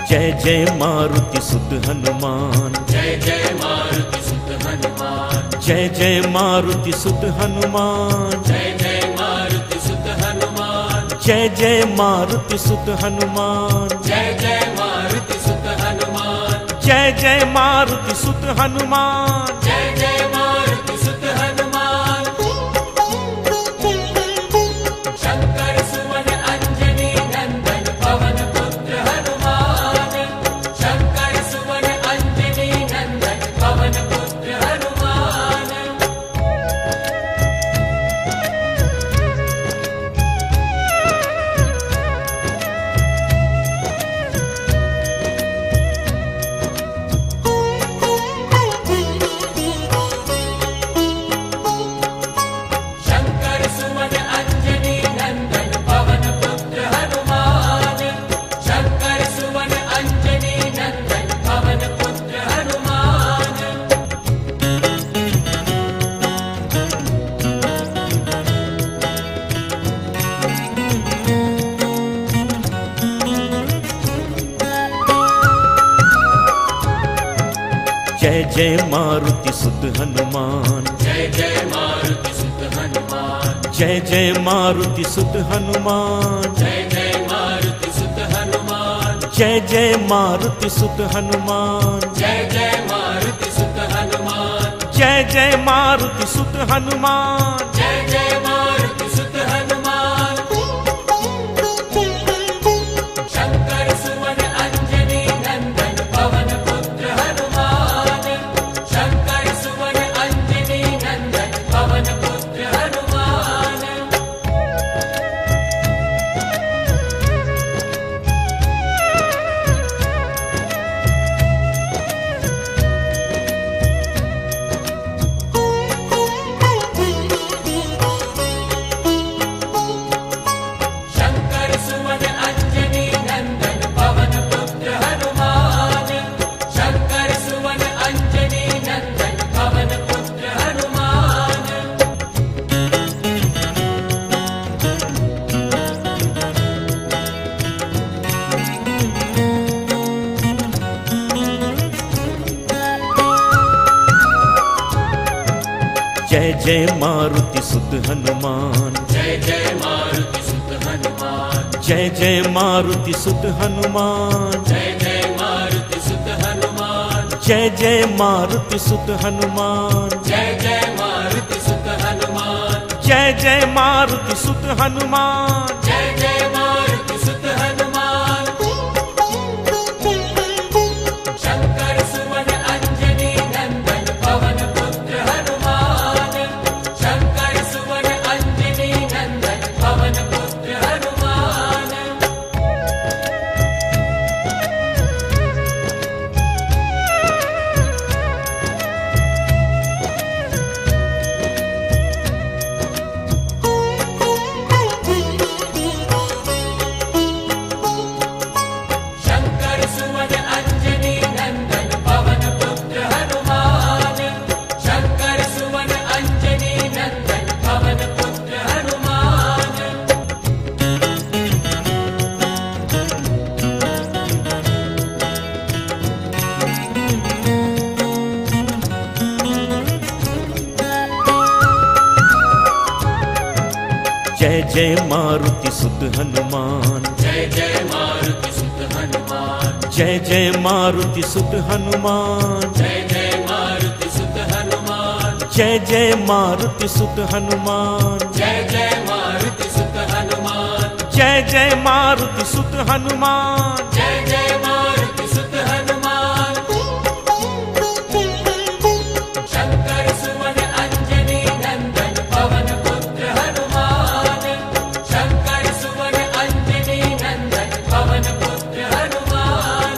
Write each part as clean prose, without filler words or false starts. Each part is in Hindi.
जय जय मारुति सुत हनुमान, जय जय मारुति सुत हनुमान, जय जय मारुति सुत हनुमान, जय जय मारुति सुत हनुमान, जय जय मारुति सुत हनुमान, जय जय मारुति सुत हनुमान, जय जय मारुति सुत हनुमान, जय जय मारुति सुत हनुमान। शंकर सुवन अंजनी नंदन पवन पुत्र हनुमान, शंकर सुवन अंजनी नंदन पवन पुत्र हनुमान। शंकर सुवन अंजनी नंदन पवन पुत्र हनुमान, शंकर सुवन अंजनी नंदन पवन पुत्र हनुमान। जय जय मारुति सुत हनुमान, जय जय मारुति सुत हनुमान, जय जय मारुति सुत हनुमान, जय जय मारुति सुत हनुमान, जय जय मारुति सुत हनुमान, जय जय मारुति सुत हनुमान, जय जय मारुति सुत हनुमान, जय जय मारुति सुत हनुमान। शंकर सुवन अंजनी नंदन पवन पुत्र हनुमान, शंकर सुवन अंजनी नंदन पवन पुत्र हनुमान। शंकर सुवन अंजनी नंदन पवन पुत्र हनुमान, शंकर सुवन अंजनी नंदन पवन पुत्र हनुमान। जय जय मारुति सुत हनुमान, जय जय मारुति सुत हनुमान, जय जय मारुति सुत हनुमान, जय जय मारुति सुत हनुमान, जय जय मारुति सुत हनुमान, जय जय मारुति सुत हनुमान, जय जय मारुति सुत हनुमान, जय जय मारुति सुत हनुमान। शंकर सुवन अंजनी नंदन पवन पुत्र हनुमान, शंकर सुवन अंजनी नंदन पवन पुत्र हनुमान। शंकर सुवन अंजनी नंदन पवन पुत्र हनुमान, शंकर सुवन अंजनी नंदन पवन पुत्र हनुमान। जय जय मारुति सुत हनुमान, जय जय मारुति सुत हनुमान, जय जय मारुति सुत हनुमान, जय जय मारुति सुत हनुमान, जय जय मारुति सुत हनुमान, जय जय मारुति सुत हनुमान, जय जय मारुति सुत हनुमान, जय जय मारुति सुत हनुमान। शंकर सुवन अंजनी नंदन पवन पुत्र हनुमान, शंकर सुवन अंजनी नंदन पवन पुत्र हनुमान।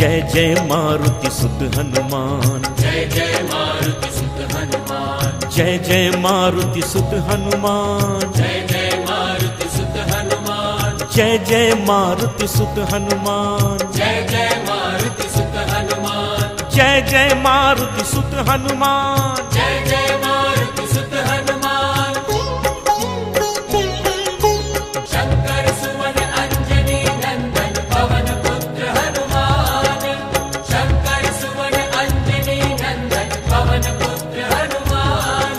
जय जय मारुति सुत हनुमान, जय जय मारुति सुत हनुमान, जय जय मारुति सुत हनुमान, जय जय मारुति सुत हनुमान, जय जय मारुति सुत हनुमान, जय जय मारुति सुत हनुमान, जय जय मारुति सुत हनुमान, जय जय मारुति सुत हनुमान। शंकर सुवन अंजनी नंदन पवन पुत्र हनुमान, शंकर सुवन अंजनी नंदन पवन पुत्र हनुमान।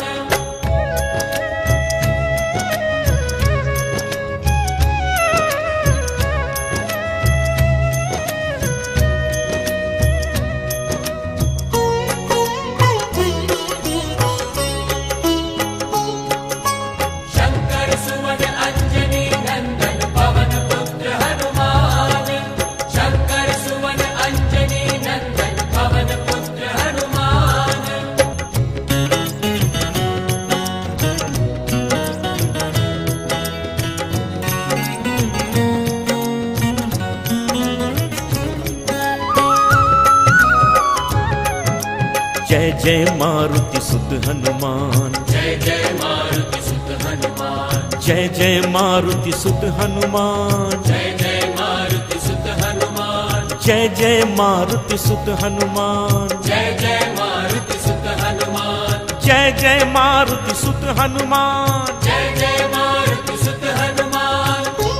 शंकर सुवन अंजनी नंदन पवन पुत्र हनुमान, शंकर सुवन अंजनी नंदन पवन पुत्र हनुमान। जय जय मारुति सुत हनुमान, जय जय मारुति सुत हनुमान, जय जय मारुति सुत हनुमान, जय जय मारुति सुत हनुमान, जय जय मारुति सुत हनुमान, जय जय मारुति सुत हनुमान, जय जय मारुति सुत हनुमान, जय जय मारुति सुत हनुमान।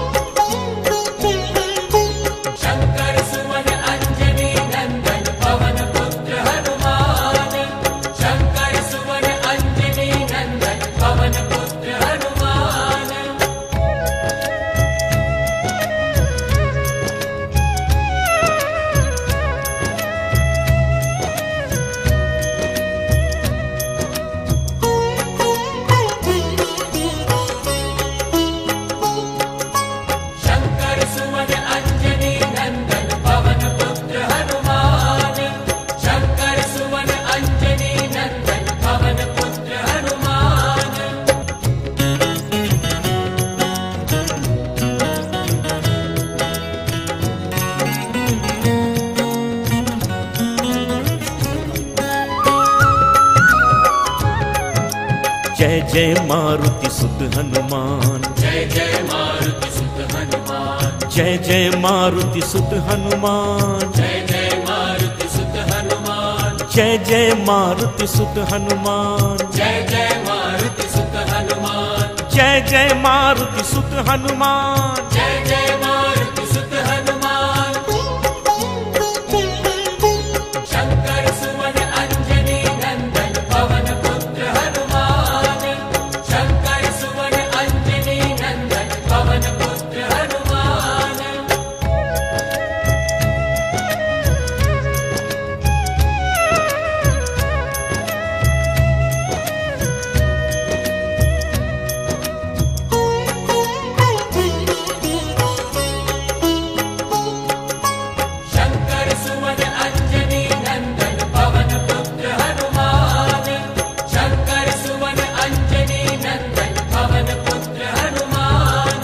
शंकर सुवन अंजनी नंदन पवन पुत्र हनुमान, शंकर सुवन अंजनी नंदन पवन पुत्र हनुमान। शंकर सुवन अंजनी नंदन पवन पुत्र हनुमान, शंकर सुवन अंजनी नंदन पवन पुत्र हनुमान। जय जय मारुति सुत हनुमान, जय जय मारुति सुत हनुमान, जय जय मारुति सुत हनुमान, जय जय मारुति सुत हनुमान, जय जय मारुति सुत हनुमान, जय जय मारुति सुत हनुमान, जय जय मारुति सुत हनुमान, जय जय मारुति सुत हनुमान। शंकर सुवन अंजनी नंदन पवन पुत्र हनुमान, शंकर सुवन अंजनी नंदन पवन पुत्र हनुमान। शंकर सुवन अंजनी नंदन पवन पुत्र हनुमान, शंकर सुवन अंजनी नंदन पवन पुत्र हनुमान।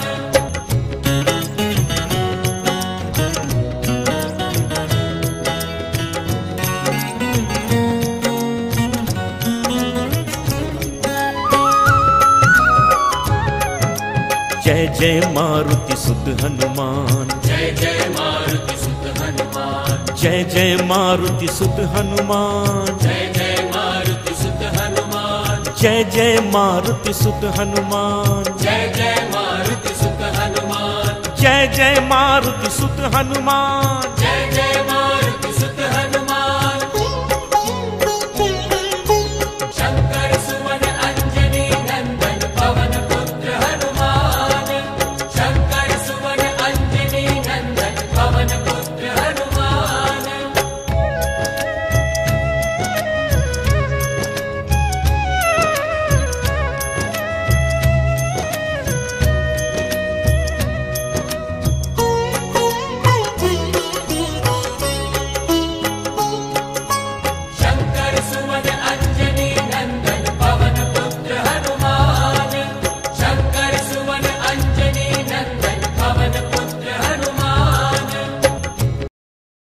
जय जय मारुति सुत हनुमान, जय जय मारुति सुत हनुमान, जय जय मारुति सुत हनुमान, जय जय मारुति सुत हनुमान, जय जय मारुति सुत हनुमान, जय जय मारुति सुत हनुमान, जय जय मारुति सुत हनुमान,